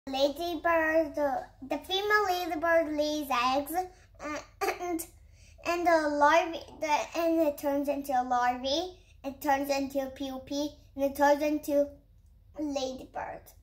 Ladybird, the female ladybird lays eggs, and the larvae, and it turns into a larvae, it turns into a pupae, and it turns into a ladybird.